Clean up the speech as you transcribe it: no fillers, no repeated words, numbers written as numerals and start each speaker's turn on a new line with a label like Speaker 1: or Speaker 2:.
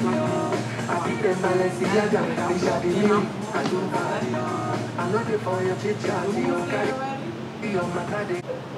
Speaker 1: I keep them Balenciaga, they shall be me. I do that. I'm looking for your chit chat, okay? Be on my body.